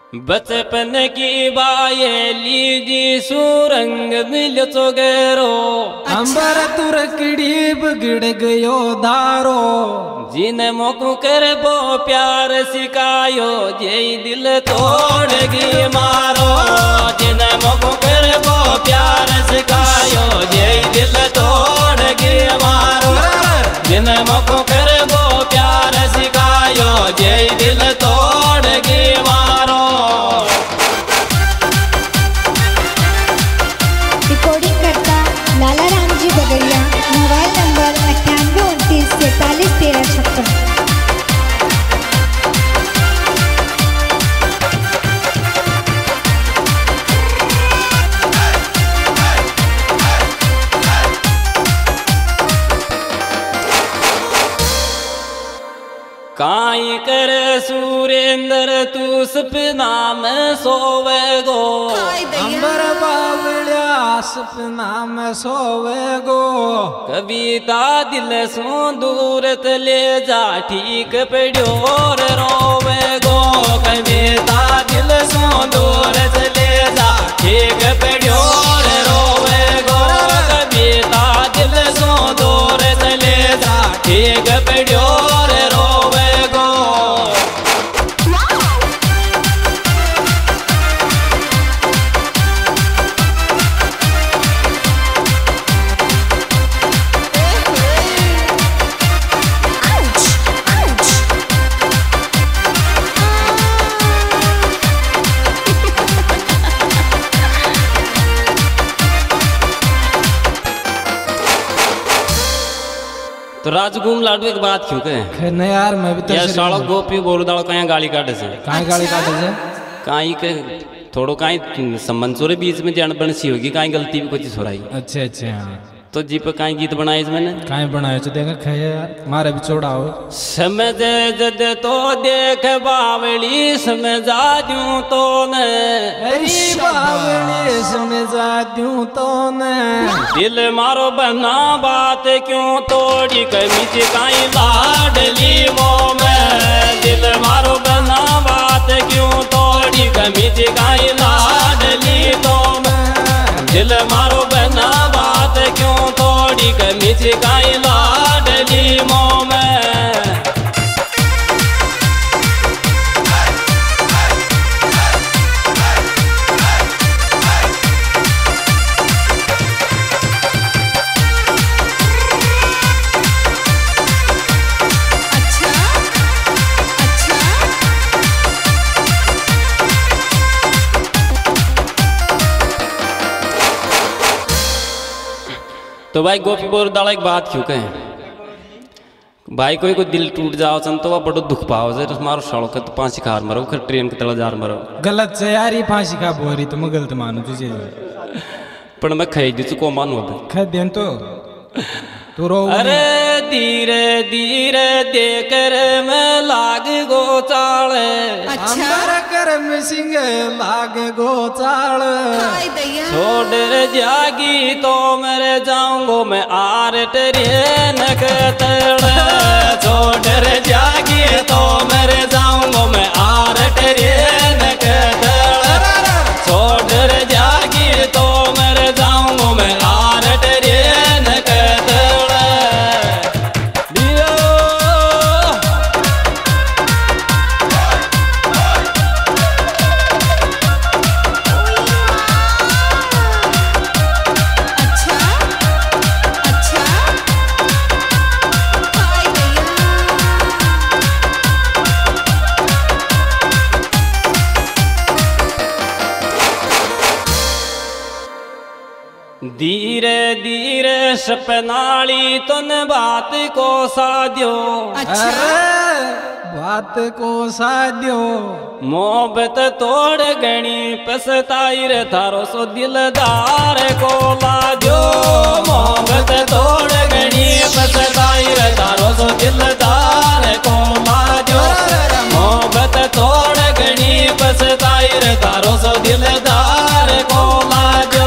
बचपन की बायेली जी सुरंग मिल चोगेरो अंबर तुरकड़ी बिगड़ गयो धारो जिन मोकू कर बो प्यार सिखायो जे दिल तोड़गी मारो जिन मोकू कर बो प्यार सिखायो जे दिल तोड़गी मारो जिन मोकू कर बो प्यार सिखायो जे दिल तोड़गी मारो। रिकॉर्डिंग करता लाला रामजी बगड़िया, मोबाइल नंबर 9829431356। काई कर सुरेंद्र तू सपना में सोवे गो अंबर बावलिया सपना में सोवे गो कविता दिल सो दूर ले जा ठीक पड़ो रोवे गो कविता दिल सो दूर ले जा ठीक पड़ो रोवे गो कविता दिल सो दूर ले जा ठीक पड़ो रोवे गो। तो राजगुम लाडू एक बात क्यों कहे न यार मैं भी यार सालो गोपी बोल दाल कहीं गाली काटे से काहे गाली काटे से कहीं के थोड़ो कहीं संबंध सोरे बीच में जान बन सी होगी कहीं गलती भी कुछ हो रही। अच्छे अच्छे हाँ तो जी पे कहीं गीत बनाए इसमें काहे बनाए तो देखा खाए यार मारे भी छोड़ाओ समझ जद तो देख बावली समझा दूं तो न बावली समझा दूं तो न दिल मारो बना बात क्यों तोड़ी कमी चिकाई लाडली वो मैं दिल मारो बना बात क्यों तोड़ी कमी चिकाई लाडली तो मैं दिल मारो बना बात क्यों तोड़ी कमी चिकाई लाडली मो मैं। तो भाई गोपी बोर दाल एक बात क्यों कहें भाई कोई दिल टूट जाओ सन तो वह बड़ो दुख पाओ जे मारो सड़क तो फांसी खार मरो फिर ट्रेन के तला जार मरो गलत से यार ये फांसी खा बोरी तो मैं गलत मानू तुझे पर मैं खाई दी को मानू अब खा देन तो तू रो अरे धीरे धीरे देकर मैं लाग गो चाल अंबर कर मिसिंग लाग गो चाल छोड़ जागी तो मेरे जाऊंगो मैं आर ट्रेन के तड़ छोड़ जागी तो मेरे जाऊंगो मैं आर ट्रेन के तड़ छोड़ जागी तो मेरे जाऊंगो मैं आर ट्रेन के तड़। धीरे धीरे सपनाली तुन बात को साध्यो बात को साध्यो मोहब्बत तोड़ गणी पछताई रे थारो सो दिलदार को लाजो मोहब्बत तोड़ गणी पछताई रे थारो सो दिलदार को लाजो मोहब्बत तोड़ गणी पछताई रे थारो सो दिलदार को लाजो।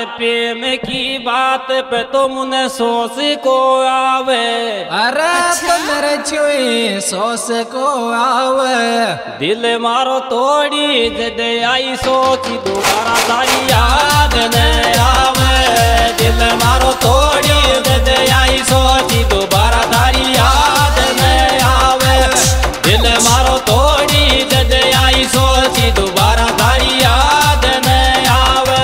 प्रेम की बात पे तो मुने सोच को आवे। अरे तो मेरे छुई सोच को आवे। दिल मारो तोड़ी जद आई सोची दोबारा तारी याद न आवे। दिल मारो तोड़ी जद आई सोची दोबारा तारी याद न आवे। दिल मारो तोड़ी जद आई सोची दोबारा तारी याद न आवे।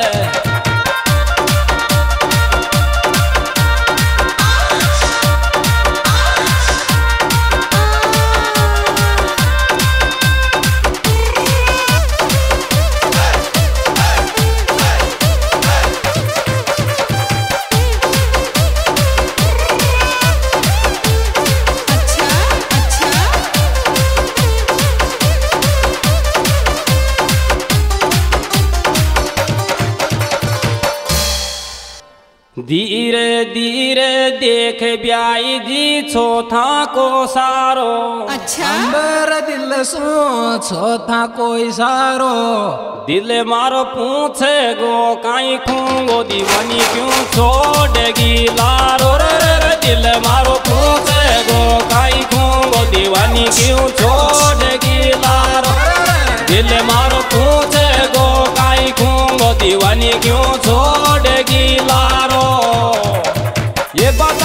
धीरे धीरे देख ब्याई जी छोथा को सारो। अंबर दिल सो छोथा कोई सारो। दिल मारो पूछे गो काई खूंगो दीवानी क्यों छोड़ेगी लारो। रे दिल मारो पूछे गो काई खूंगो दीवानी क्यों छोड़ेगी लारो। दिल मारो पूछे गो काई खूंगो दीवानी क्यों छोड़ेगी लारो। ये बता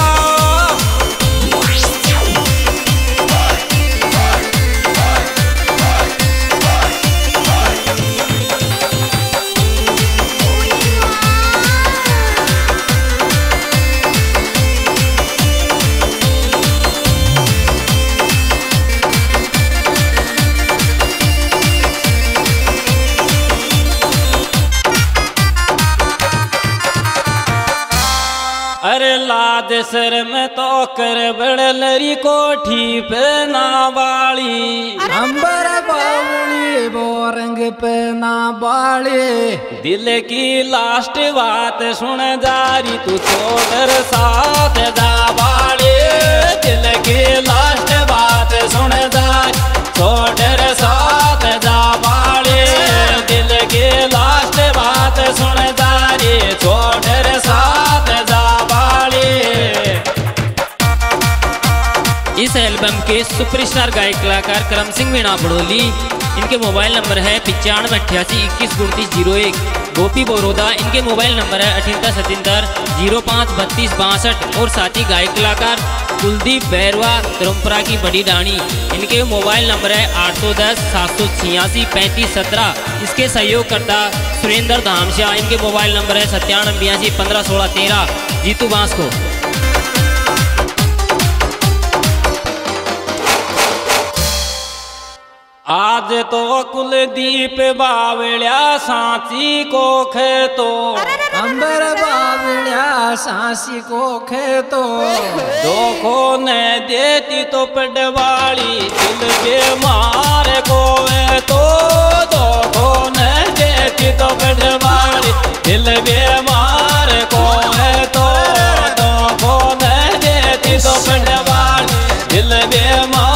अरे लाज सर में तो कर बड़लरी कोठी पे ना बाली। अंबर बावली बोरंग पे ना बाली। दिल की लास्ट बात सुन जारी तू छोड़ साथ जा बाली। दिल की लास्ट बात सुन जारी छोड़ साथ जा बाली। दिल की लास्ट बात सुन जारी छोड़ साथ जा। इस एल्बम के सुपरस्टार गायक कलाकार करम सिंह मीणा बड़ोली। इनके मोबाइल नंबर है 9588212901। गोपी बोरोदा इनके मोबाइल नंबर है 7877053262। और साथी गायक कलाकार कुलदीप बैरवा धर्मपुरा की बड़ी डाणी। इनके मोबाइल नंबर है 810-786-3517। इसके सहयोगकर्ता सुरेंद्र धामशाह। इनके मोबाइल नंबर है 9782151613। जीतू बांसको। आज तो कुलदीप बावलिया सांची को खेतो। अंबर बावलिया सांसी को खेतो। दोखो ने देती तो पडवाली दिल के मार को तो। दोखो ने देती तो पडवाली दिल के मार को तो। दोखो ने देती तो पडवाली दिल के मार